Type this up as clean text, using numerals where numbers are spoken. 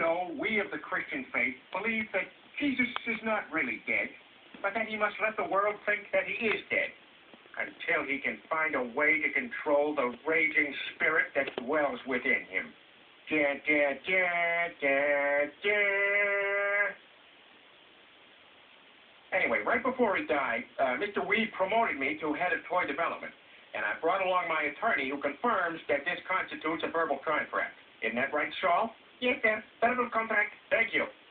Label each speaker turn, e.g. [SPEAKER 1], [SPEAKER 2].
[SPEAKER 1] know, we of the Christian faith believe that Jesus is not really dead, but that he must let the world think that he is dead, until he can find a way to control the raging spirit that dwells within him. Da, da, da, da, da. Anyway, right before he died, Mr. Weed promoted me to head of toy development, and I brought along my attorney who confirms that this constitutes a verbal contract. Isn't that right, Saul? Yes, sir. Verbal contract. Thank you.